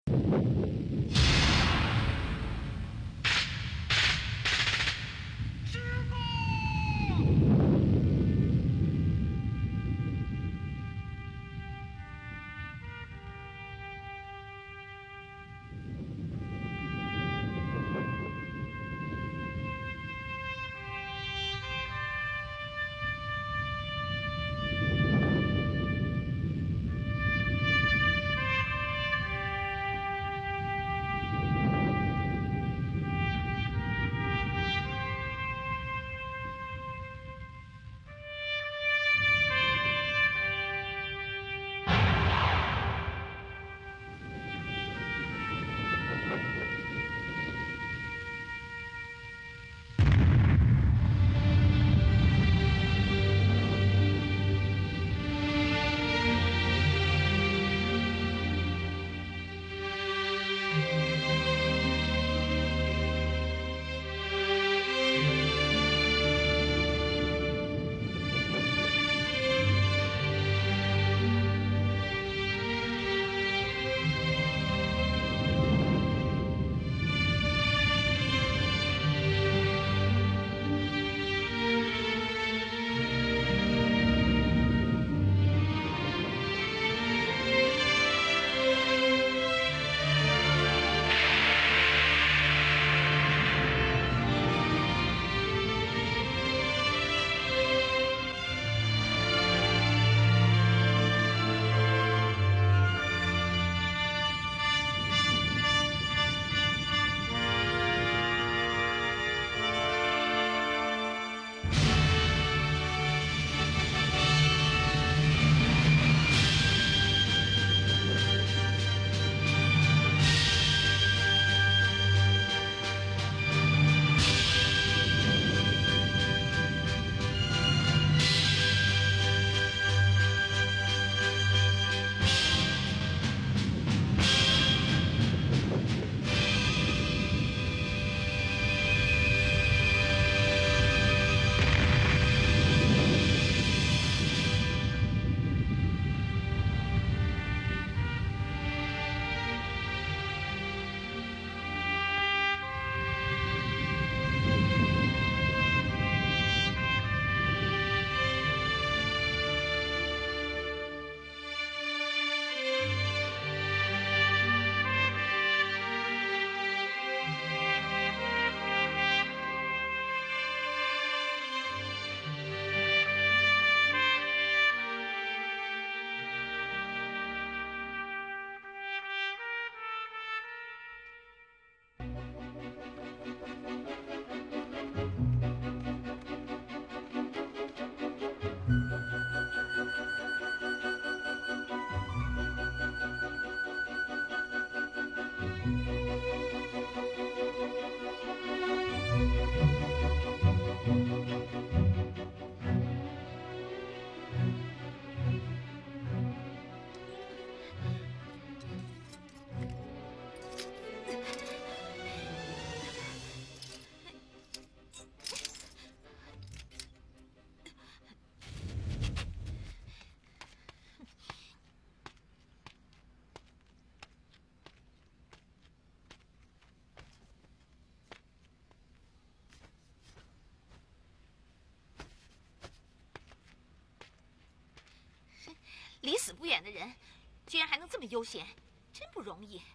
离死不远的人，居然还能这么悠闲，真不容易。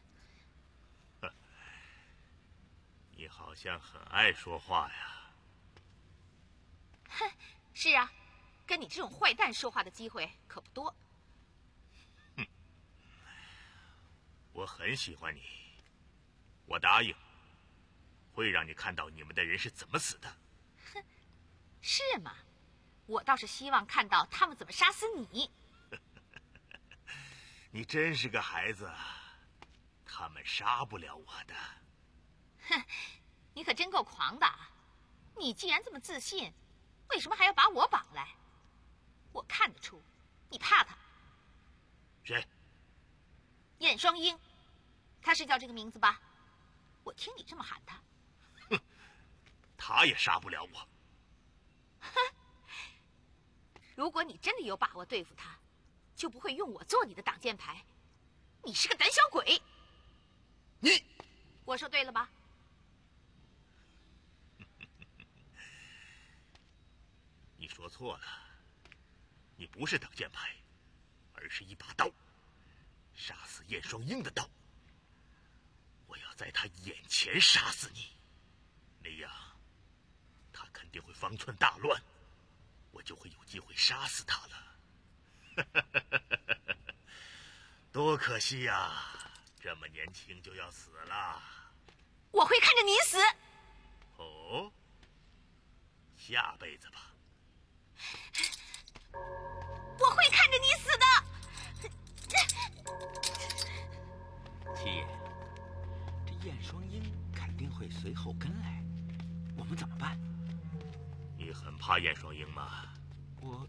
你好像很爱说话呀。 哼，是啊，跟你这种坏蛋说话的机会可不多。 哼，我很喜欢你，我答应，会让你看到你们的人是怎么死的。 哼，是吗？我倒是希望看到他们怎么杀死你。 你真是个孩子，他们杀不了我的。 哼，你可真够狂的！你既然这么自信，为什么还要把我绑来？我看得出，你怕他。 谁？ 燕双鹰，他是叫这个名字吧？我听你这么喊他。 哼，他也杀不了我。 哼，如果你真的有把握对付他，就不会用我做你的挡箭牌。你是个胆小鬼。 说对了吧？ 你说错了，你不是挡箭牌，而是一把刀，杀死燕双鹰的刀。我要在他眼前杀死你，那样他肯定会方寸大乱，我就会有机会杀死他了。多可惜呀，这么年轻就要死了。 我会看着你死。 哦，下辈子吧。 我会看着你死的。 七爷，这燕双鹰肯定会随后跟来，我们怎么办？ 你很怕燕双鹰吗？ 我……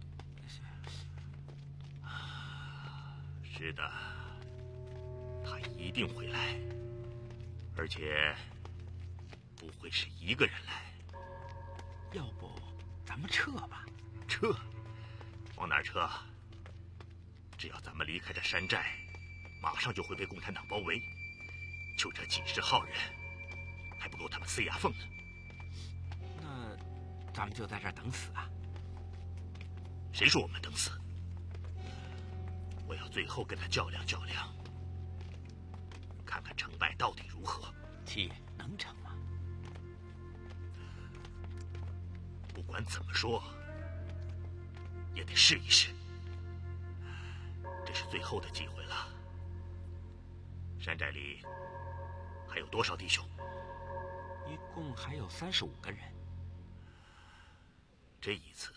是的，他一定会来，而且不会是一个人来。 要不咱们撤吧？ 撤？往哪儿撤？只要咱们离开这山寨，马上就会被共产党包围。就这几十号人，还不够他们塞牙缝呢。 那咱们就在这儿等死啊？ 谁说我们等死？我要最后跟他较量较量，看看成败到底如何。 七爷，能成吗？ 不管怎么说，也得试一试。这是最后的机会了。山寨里还有多少弟兄？ 一共还有35个人。 这一次，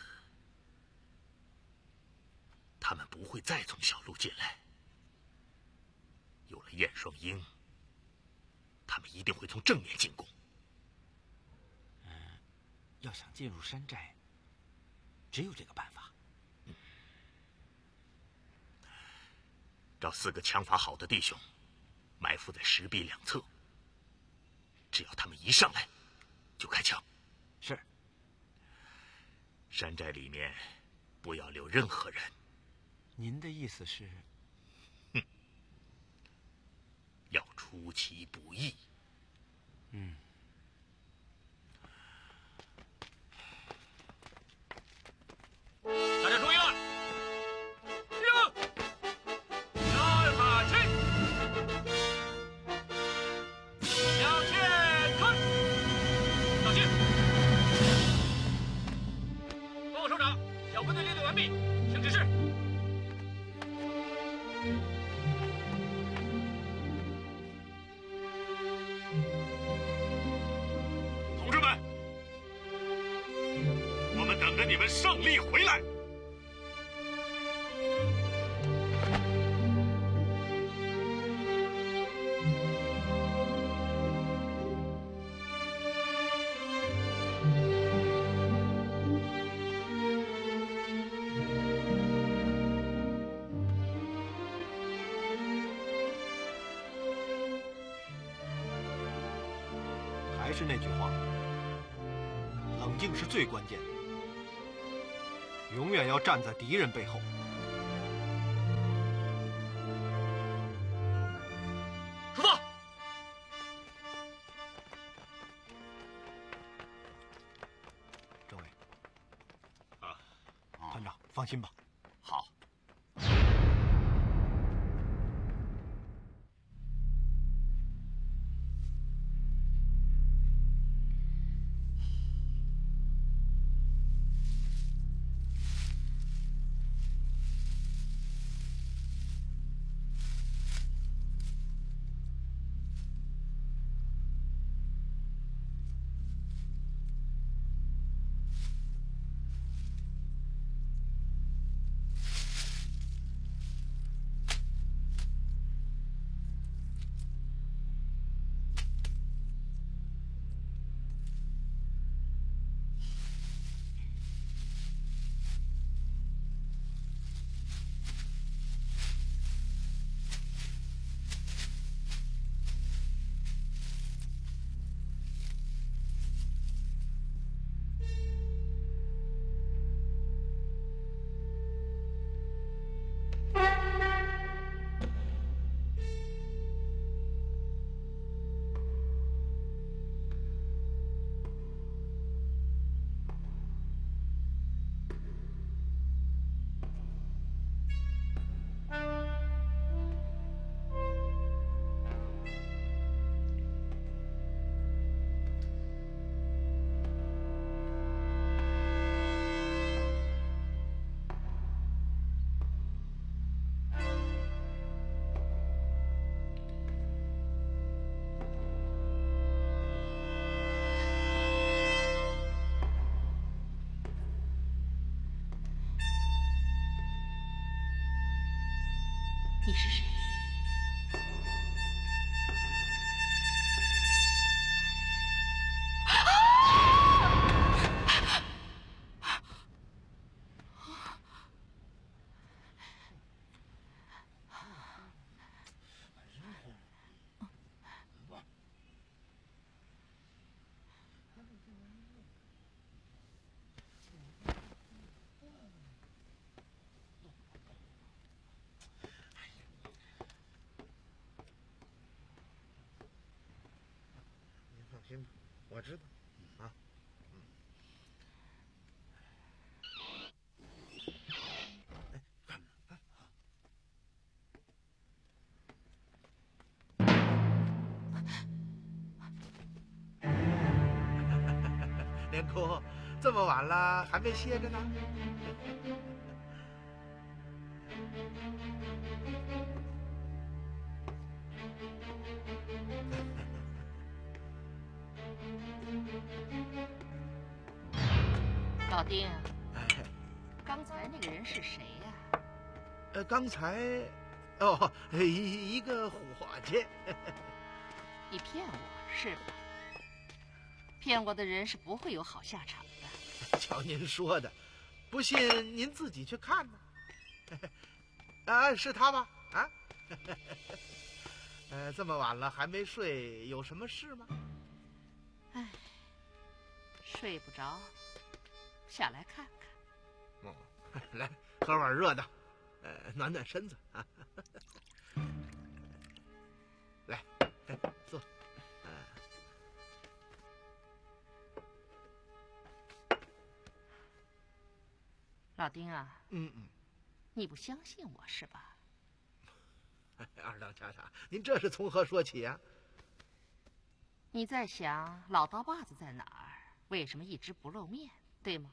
他们不会再从小路进来。有了燕双鹰，他们一定会从正面进攻。 要想进入山寨，只有这个办法。 找4个枪法好的弟兄，埋伏在石壁两侧。只要他们一上来，就开枪。 是。 山寨里面不要留任何人。 您的意思是？ 要出其不意。 大家注意了，下马去，向前看，当心！报告首长，小分队列队完毕，请指示。 同志们，我们等着你们胜利回来。 还是那句话，冷静是最关键的，永远要站在敌人背后。 出发！ 政委， 啊， 团长，放心吧。 好。 你是谁？ 您放心吧，我知道。啊，连姑，这么晚了还没歇着呢？ 老丁， 哎， 刚才那个人是谁呀？ 刚才，哦，一个伙计。 你骗我是吧？骗我的人是不会有好下场的。 瞧您说的，不信您自己去看呢。啊，是他吧？啊，这么晚了还没睡，有什么事吗？ 唉，睡不着，下来看看。 哦，来喝碗热的，暖暖身子啊。来，坐。 老丁啊， 嗯， 你不相信我是吧？ 二当家长，您这是从何说起呀？ 你在想老刀把子在哪儿？为什么一直不露面，对吗？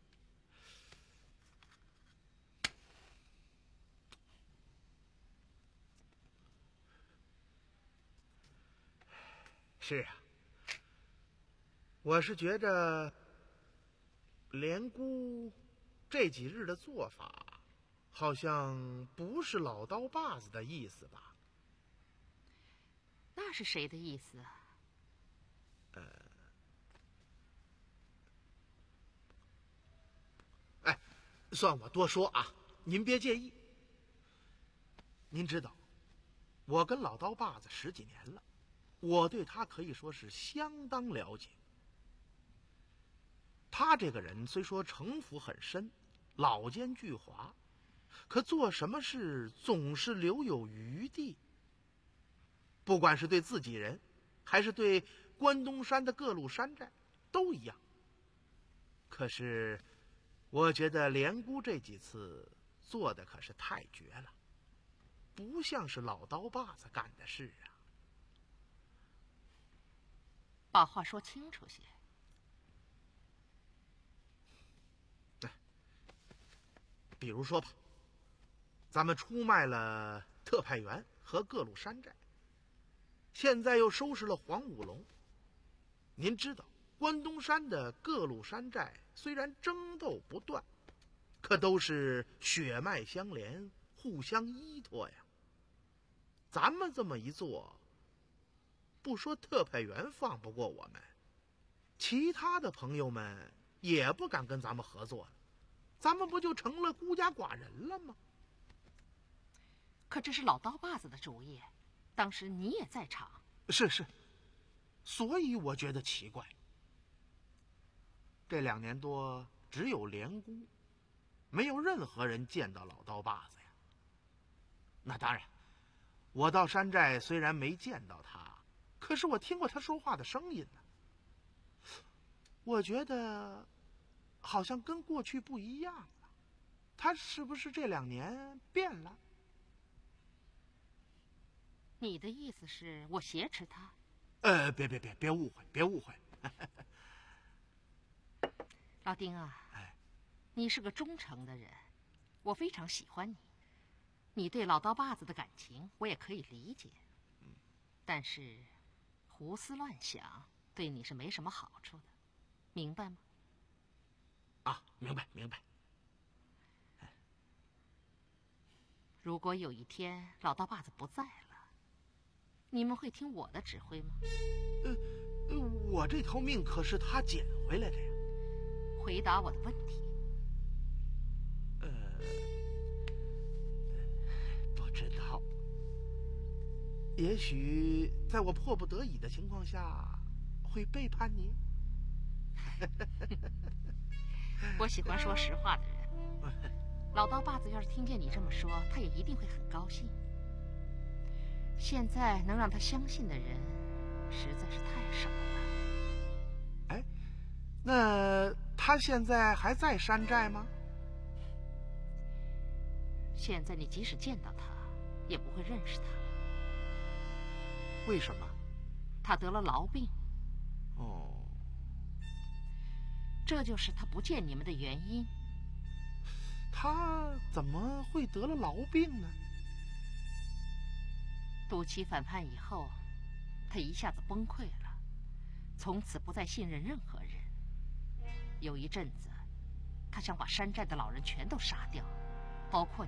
是啊，我是觉着连姑这几日的做法，好像不是老刀把子的意思吧？ 那是谁的意思啊？ 算我多说啊，您别介意。您知道，我跟老刀把子10几年了，我对他可以说是相当了解。他这个人虽说城府很深，老奸巨猾，可做什么事总是留有余地。不管是对自己人，还是对关东山的各路山寨，都一样。可是我觉得连姑这几次做的可是太绝了，不像是老刀把子干的事啊。 把话说清楚些。 比如说吧，咱们出卖了特派员和各路山寨，现在又收拾了黄武龙。您知道，关东山的各路山寨虽然争斗不断，可都是血脉相连，互相依托呀。咱们这么一做，不说特派员放不过我们，其他的朋友们也不敢跟咱们合作了，咱们不就成了孤家寡人了吗？ 可这是老刀把子的主意，当时你也在场。 是，所以我觉得奇怪。这2年多，只有连姑，没有任何人见到老刀把子呀。那当然，我到山寨虽然没见到他，可是我听过他说话的声音呢。我觉得好像跟过去不一样了，他是不是这2年变了？ 你的意思是我挟持他？ 别误会，别误会。 老丁啊，你是个忠诚的人，我非常喜欢你。你对老刀把子的感情，我也可以理解。但是，胡思乱想对你是没什么好处的，明白吗？ 啊，明白。 如果有一天老刀把子不在了，你们会听我的指挥吗？ 我这条命可是他捡回来的呀。 回答我的问题。 不知道。也许在我迫不得已的情况下，会背叛你。 我喜欢说实话的人。老刀把子要是听见你这么说，他也一定会很高兴。现在能让他相信的人实在是太少了。 哎，那他现在还在山寨吗？ 现在你即使见到他，也不会认识他。 为什么？ 他得了痨病。 哦， 这就是他不见你们的原因。 他怎么会得了痨病呢？ 杜琪反叛以后，他一下子崩溃了，从此不再信任任何人。有一阵子，他想把山寨的老人全都杀掉，包括你。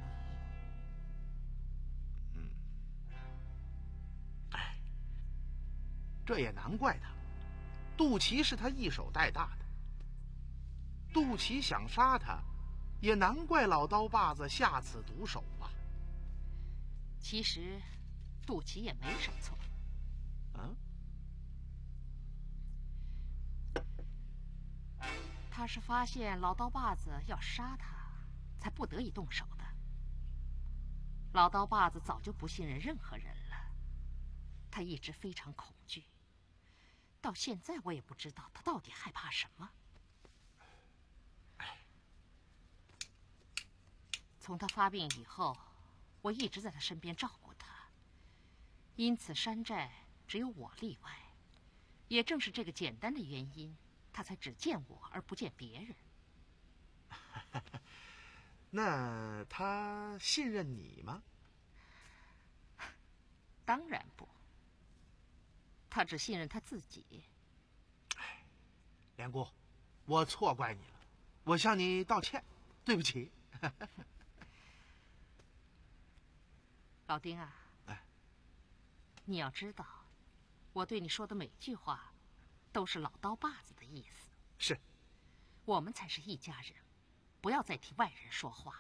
这也难怪他，杜琪是他一手带大的。杜琪想杀他，也难怪老刀把子下此毒手吧。 其实，杜琪也没什么错。他是发现老刀把子要杀他，才不得已动手的。老刀把子早就不信任任何人了，他一直非常恐惧。到现在我也不知道他到底害怕什么。从他发病以后，我一直在他身边照顾他，因此山寨只有我例外。也正是这个简单的原因，他才只见我而不见别人。 那他信任你吗？ 当然不，他只信任他自己。 连姑，我错怪你了，我向你道歉，对不起。 老丁啊，你要知道，我对你说的每句话，都是老刀把子的意思。 是， 我们才是一家人，不要再替外人说话。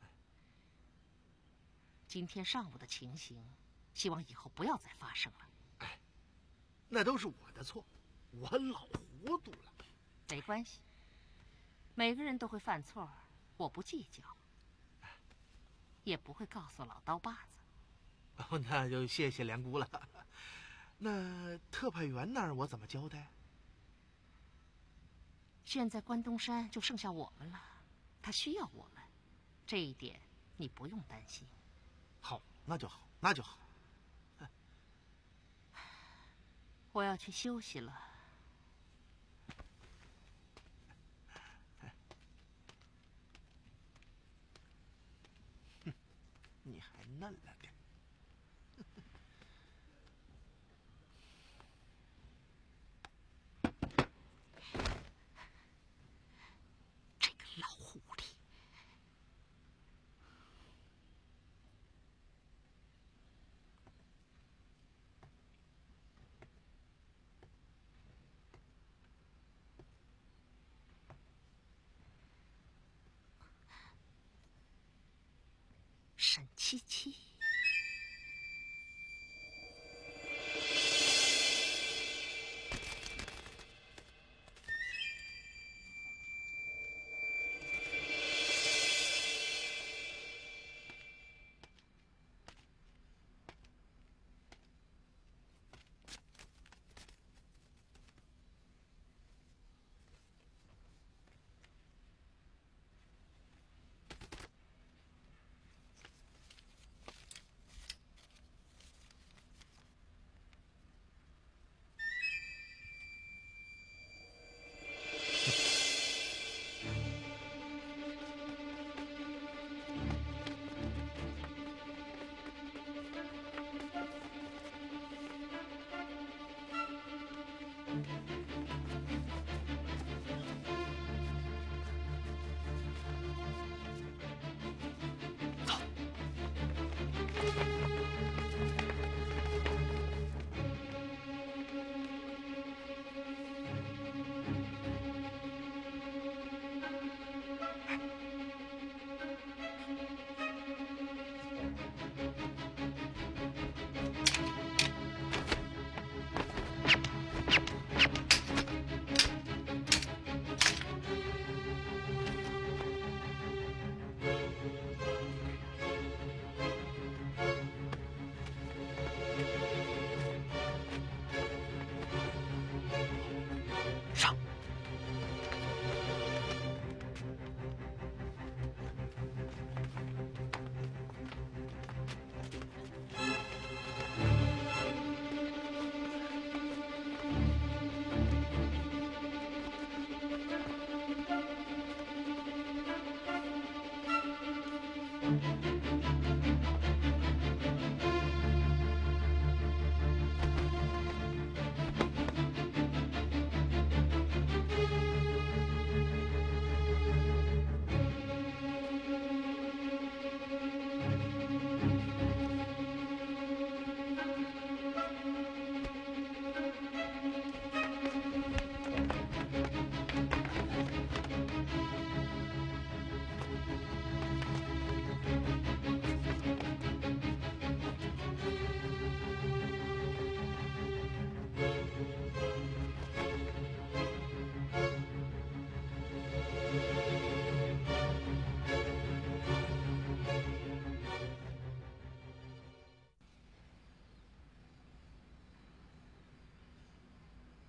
今天上午的情形，希望以后不要再发生了。 那都是我的错，我老糊涂了。 没关系，每个人都会犯错，我不计较，也不会告诉老刀把子。 那就谢谢连姑了。那特派员那儿我怎么交代？ 现在关东山就剩下我们了，他需要我们，这一点你不用担心。 好，那就好，那就好。 我要去休息了。 你还嫩了点。 这个老狐狸。沈七七。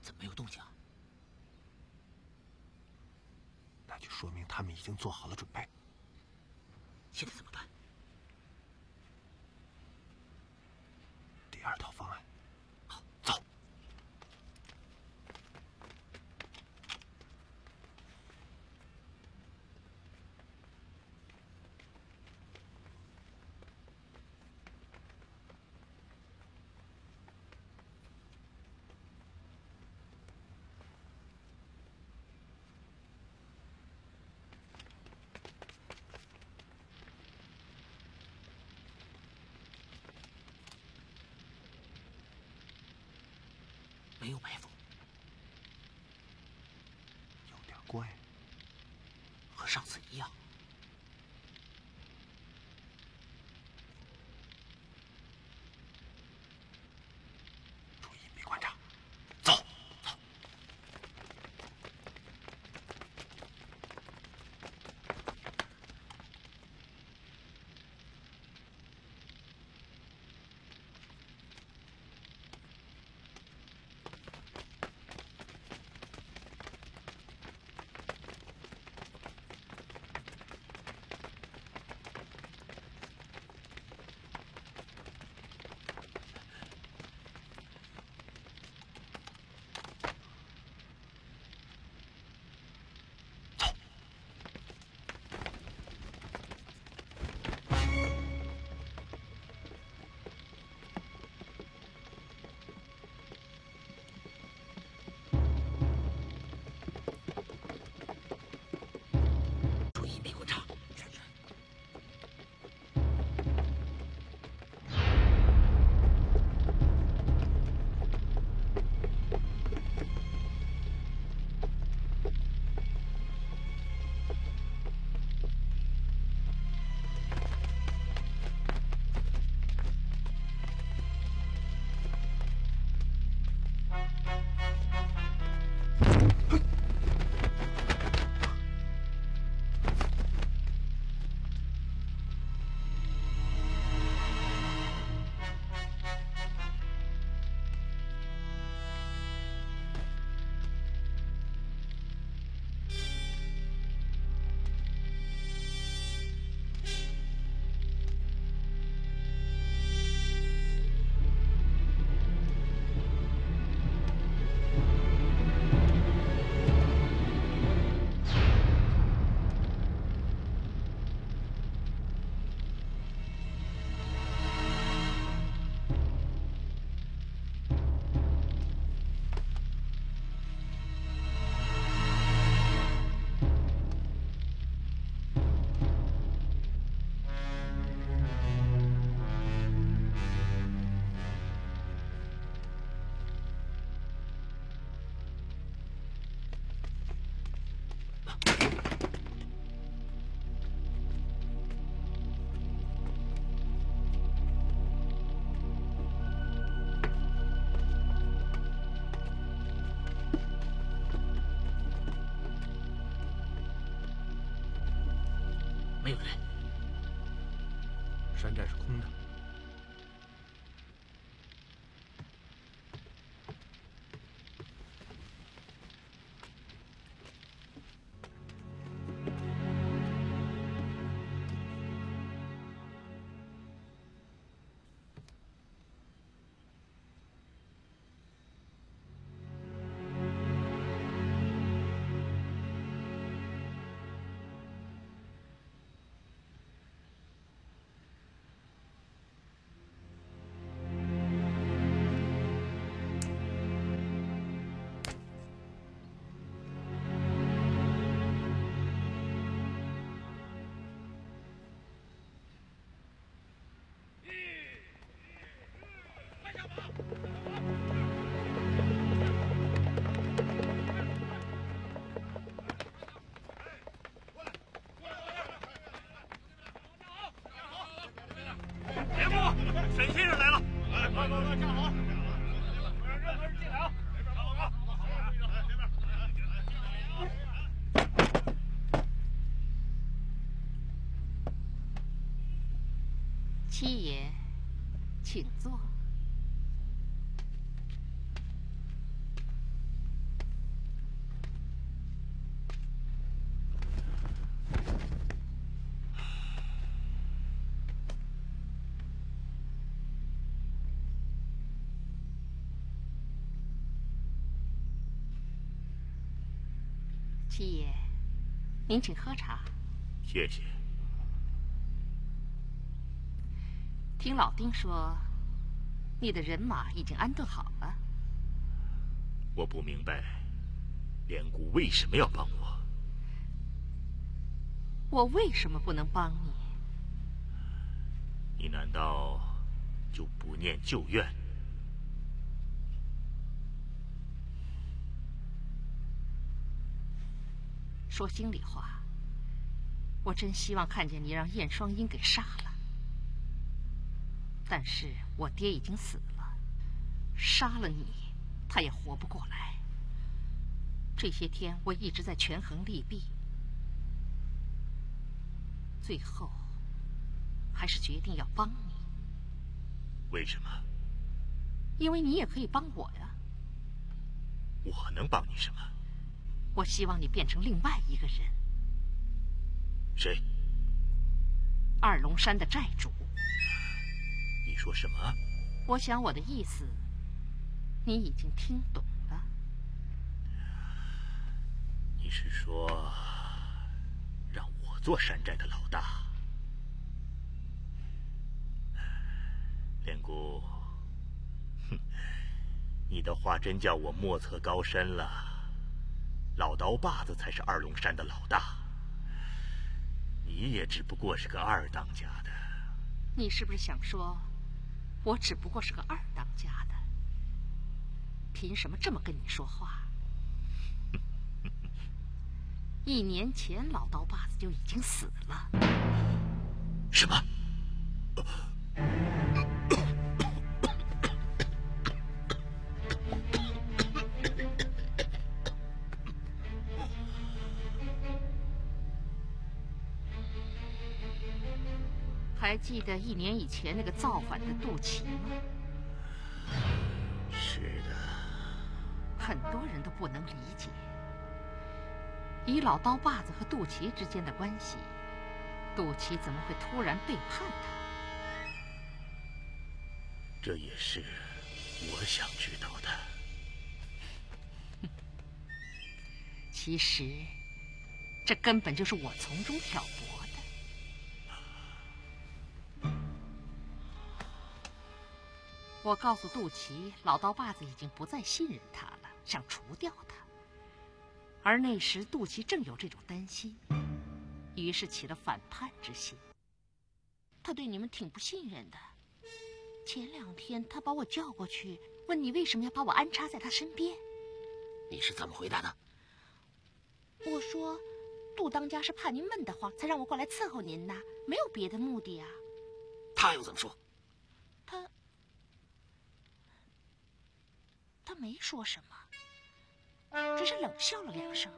怎么没有动静啊？ 那就说明他们已经做好了准备。 现在怎么办？ 第二套方案。 好，走。没有埋伏， 有点怪， 和上次一样。 注意隐蔽观察，走。 没有人。 山寨是空的。 别步，沈先生来了！快，站好，不让任何人进来啊！站好啊！ 七爷，请坐。 七爷，您请喝茶。 谢谢。 听老丁说，你的人马已经安顿好了。 我不明白，连姑为什么要帮我？ 我为什么不能帮你？ 你难道就不念旧怨？ 说心里话，我真希望看见你让燕双英给杀了。但是我爹已经死了，杀了你，他也活不过来。这些天我一直在权衡利弊，最后还是决定要帮你。 为什么？ 因为你也可以帮我呀。 我能帮你什么？ 我希望你变成另外一个人。 谁？ 二龙山的寨主。 你说什么？ 我想我的意思，你已经听懂了。 你是说，让我做山寨的老大？连姑，哼，你的话真叫我莫测高深了。老刀把子才是二龙山的老大，你也只不过是个二当家的。 你是不是想说，我只不过是个二当家的？凭什么这么跟你说话？1年前老刀把子就已经死了。 什么？ 还记得1年以前那个造反的杜琪吗？ 是的。 很多人都不能理解，以老刀把子和杜琪之间的关系，杜琪怎么会突然背叛他？ 这也是我想知道的。 其实，这根本就是我从中挑拨的。我告诉杜琪，老刀把子已经不再信任他了，想除掉他。而那时杜琪正有这种担心，于是起了反叛之心。他对你们挺不信任的。前2天他把我叫过去，问你为什么要把我安插在他身边。 你是怎么回答的？ 我说，杜当家是怕您闷得慌，才让我过来伺候您的，没有别的目的啊。 他又怎么说？ 他没说什么，只是冷笑了2声。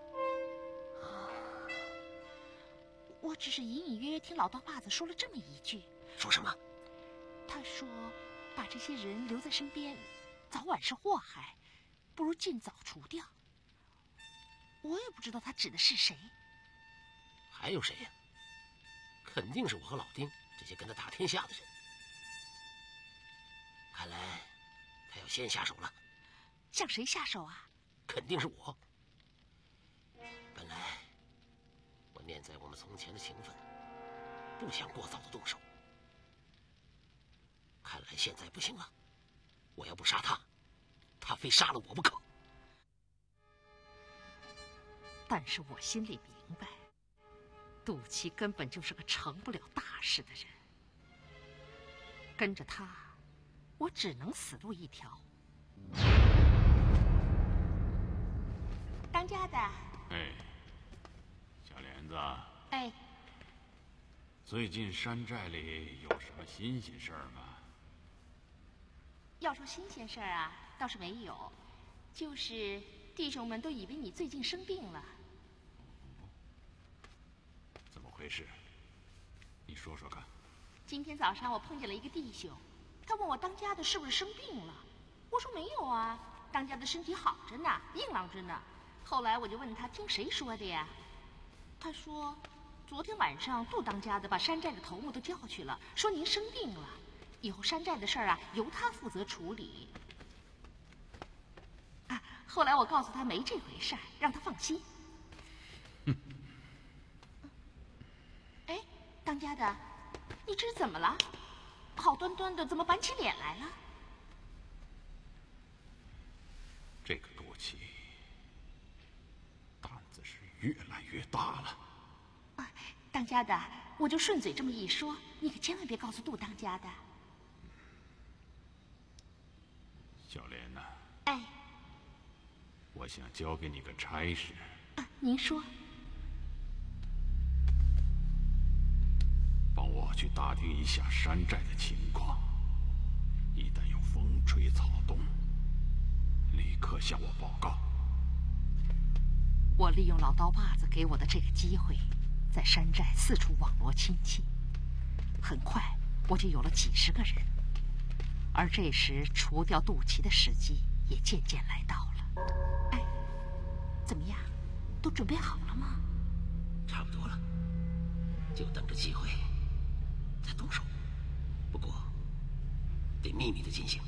我只是隐隐约约听老刀把子说了这么一句。 说什么？ 他说，把这些人留在身边，早晚是祸害，不如尽早除掉。我也不知道他指的是谁。 还有谁呀？肯定是我和老丁这些跟他打天下的人。看来他要先下手了。 向谁下手啊？ 肯定是我。本来我念在我们从前的情分，不想过早的动手。看来现在不行了，我要不杀他，他非杀了我不可。 但是我心里明白，杜琪根本就是个成不了大事的人。跟着他，我只能死路一条。当家的。 哎，小莲子。 哎。 最近山寨里有什么新鲜事儿吗？ 要说新鲜事儿啊，倒是没有，就是弟兄们都以为你最近生病了。 怎么回事？你说说看。 今天早上我碰见了一个弟兄，他问我当家的是不是生病了，我说没有啊，当家的身体好着呢，硬朗着呢。后来我就问他听谁说的呀？他说，昨天晚上杜当家的把山寨的头目都叫去了，说您生病了，以后山寨的事儿啊由他负责处理。后来我告诉他没这回事儿，让他放心。 家的，你这是怎么了？好端端的，怎么板起脸来了？ 这个杜琪胆子是越来越大了。 啊，当家的，我就顺嘴这么一说，你可千万别告诉杜当家的。 小莲呐， 哎， 我想交给你个差事。 啊，您说。 帮我去打听一下山寨的情况，一旦有风吹草动，立刻向我报告。 我利用老刀把子给我的这个机会，在山寨四处网罗亲戚，很快我就有了几10个人，而这时除掉杜琪的时机也渐渐来到了。哎，怎么样，都准备好了吗？ 差不多了，就等着机会再动手。不过得秘密的进行。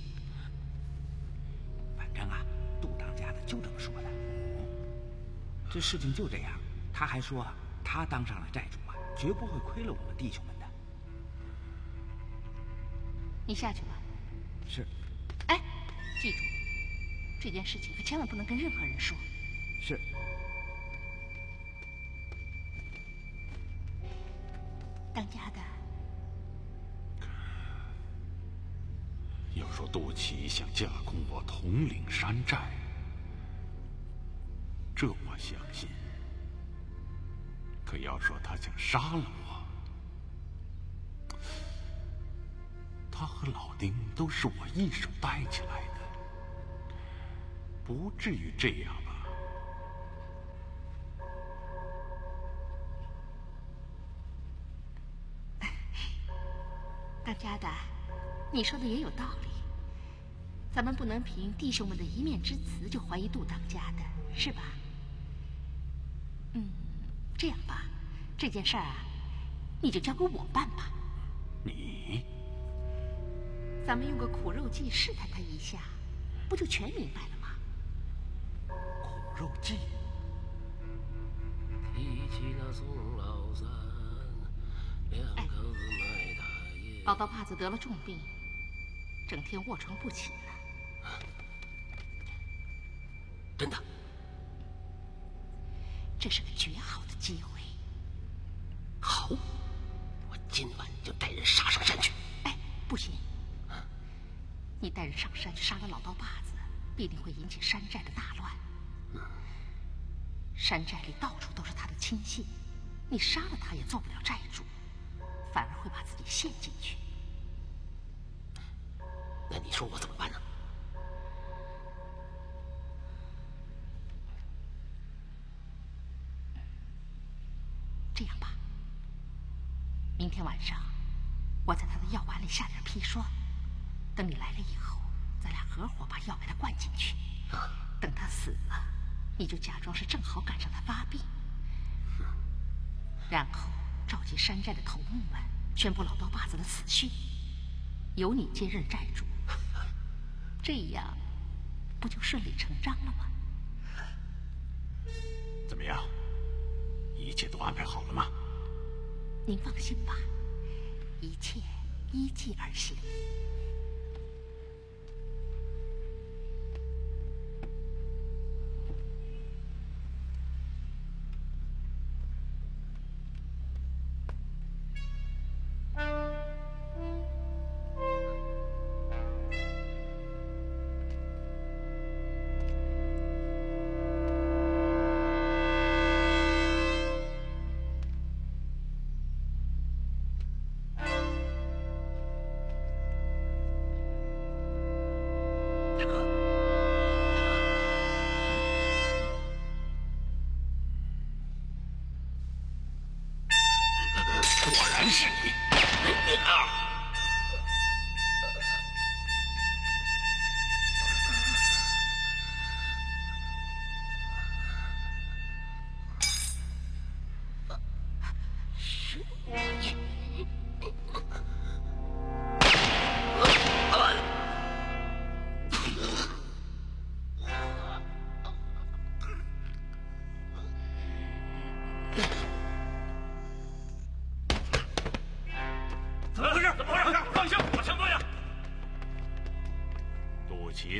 反正啊，杜当家的就这么说的。这事情就这样，他还说啊，他当上了寨主啊，绝不会亏了我们弟兄们的。 你下去吧。 是。 哎，记住，这件事情可千万不能跟任何人说。 是。 当家的， 要说杜琪想架空我统领山寨，这我相信。可要说他想杀了我，他和老丁都是我一手带起来的，不至于这样吧？ 当家的，你说的也有道理。咱们不能凭弟兄们的一面之词就怀疑杜当家的，是吧？这样吧，这件事儿啊，你就交给我办吧。 你？ 咱们用个苦肉计试探他一下，不就全明白了吗？ 苦肉计？ 提起那宋老三，两口子卖大爷。 老刀把子得了重病，整天卧床不起了。 真的？ 这是个绝好的机会。 好，我今晚就带人杀上山去。 哎，不行，你带人上山去杀了老刀把子，必定会引起山寨的大乱。山寨里到处都是他的亲信，你杀了他也做不了寨主，反而会把自己陷进去。 那你说我怎么办呢？ 这样吧，明天晚上我在他的药丸里下点砒霜，等你来了以后，咱俩合伙把药给他灌进去。等他死了，你就假装是正好赶上他发病，然后召集山寨的头目们，宣布老刀把子的死讯，由你接任寨主，这样不就顺理成章了吗？ 怎么样？一切都安排好了吗？ 您放心吧，一切依计而行。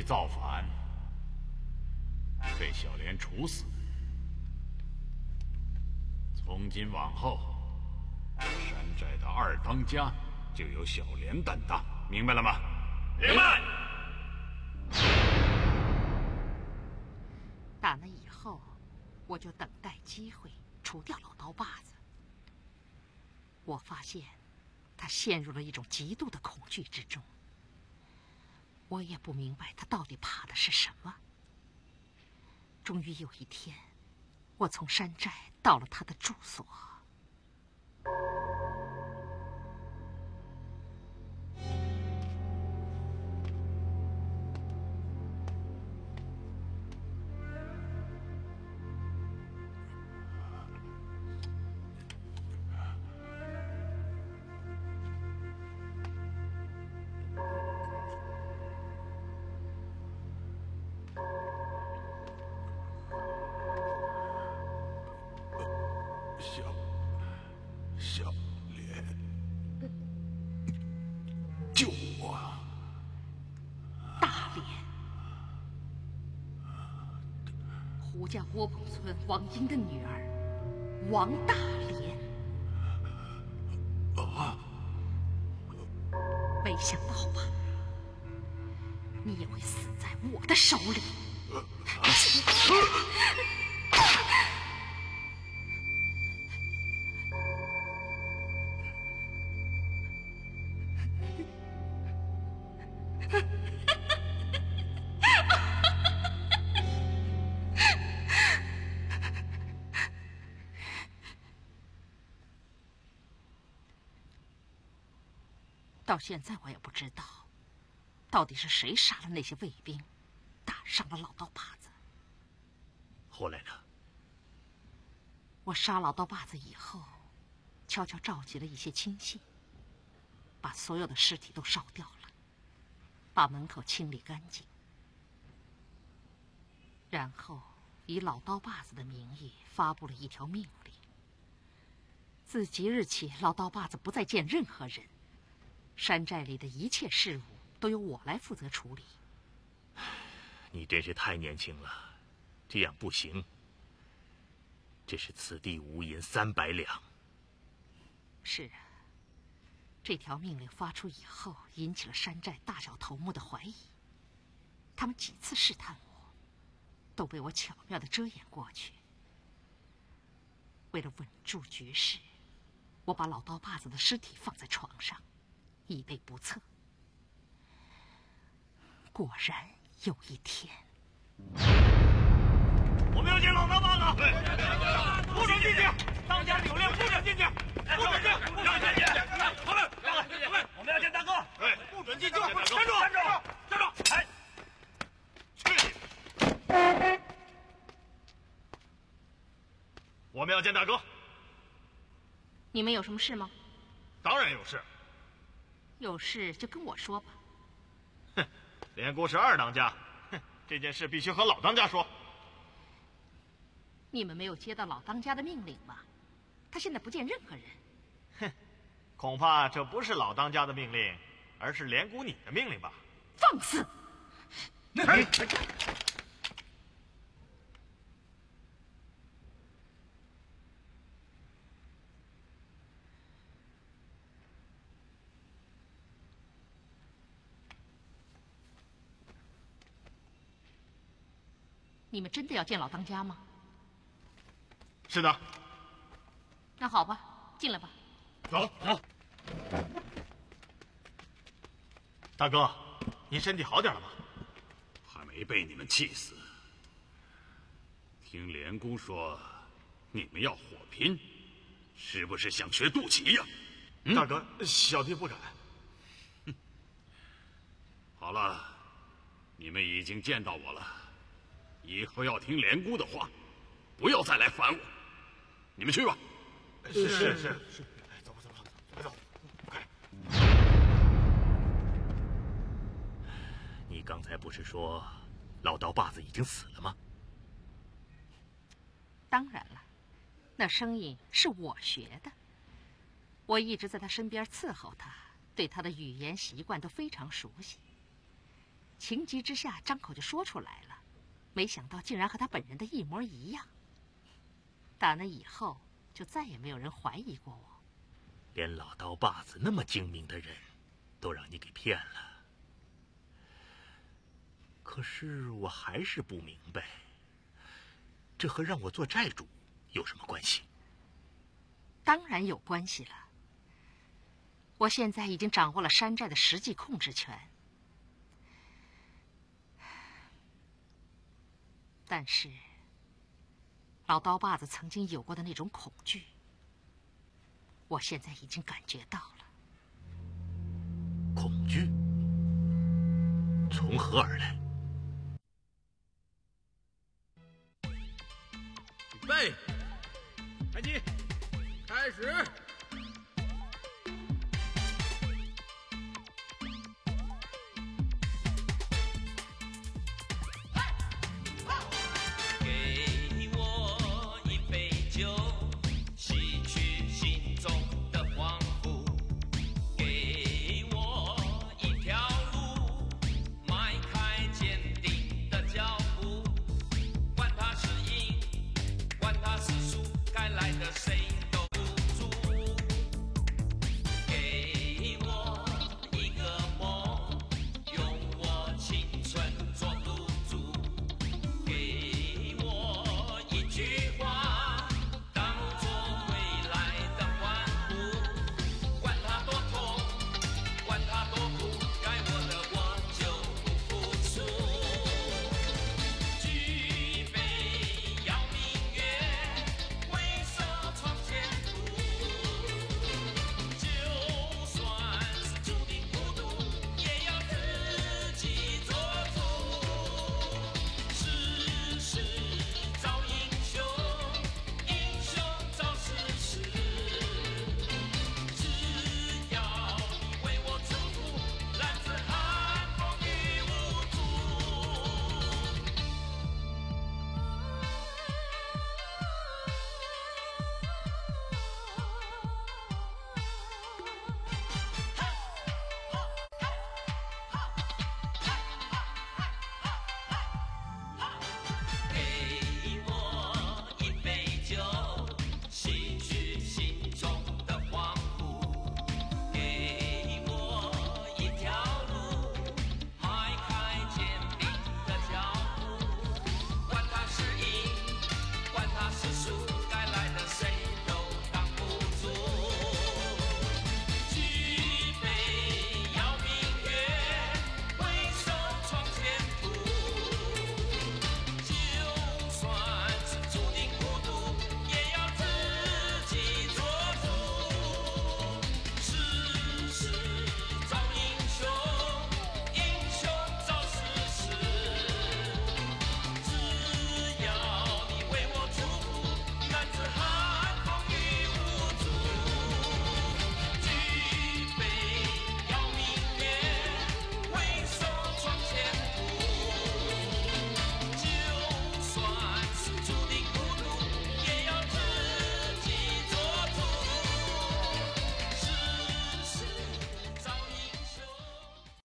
造反，被小莲处死。从今往后，山寨的二当家就由小莲担当，明白了吗？ 明白。 打那以后，我就等待机会除掉老刀把子。我发现他陷入了一种极度的恐惧之中。我也不明白他到底怕的是什么。终于有一天，我从山寨到了他的住所。 小莲，救我！ 大莲，胡家窝棚村王英的女儿王大莲。没想到吧，你也会死在我的手里。到现在我也不知道，到底是谁杀了那些卫兵，打伤了老刀把子。 后来呢？ 我杀老刀把子以后，悄悄召集了一些亲信，把所有的尸体都烧掉了，把门口清理干净，然后以老刀把子的名义发布了一条命令：自即日起，老刀把子不再见任何人。山寨里的一切事务都由我来负责处理。 你真是太年轻了，这样不行。这是此地无银300两。 是啊，这条命令发出以后，引起了山寨大小头目的怀疑。他们几次试探我，都被我巧妙地遮掩过去。为了稳住局势，我把老刀把子的尸体放在床上，以备不测。果然有一天， 我们要见老刀把子，不准进去！当家有令，不准进去，不准进，不准进去！我们要见大哥，不准进去！站住！站住！站住！哎，去！我们要见大哥。 你们有什么事吗？ 当然有事。 有事就跟我说吧。 哼，连姑是二当家，哼，这件事必须和老当家说。 你们没有接到老当家的命令吧？他现在不见任何人。 哼，恐怕这不是老当家的命令，而是连姑你的命令吧？ 放肆！你们真的要见老当家吗？ 是的。 那好吧，进来吧。 走走。大哥，您身体好点了吗？ 还没被你们气死。听连姑说，你们要火拼，是不是想学肚脐呀？ 大哥，小弟不敢。 好了，你们已经见到我了，以后要听连姑的话，不要再来烦我。你们去吧。 是。走，快！ 你刚才不是说老刀把子已经死了吗？ 当然了，那声音是我学的。我一直在他身边伺候他，对他的语言习惯都非常熟悉。 情急之下张口就说出来了，没想到竟然和他本人的一模一样。打那以后，就再也没有人怀疑过我。 连老刀把子那么精明的人，都让你给骗了。可是我还是不明白，这和让我做债主有什么关系？ 当然有关系了。我现在已经掌握了山寨的实际控制权，但是老刀把子曾经有过的那种恐惧，我现在已经感觉到了。 恐惧从何而来？ 预备，开机，开始。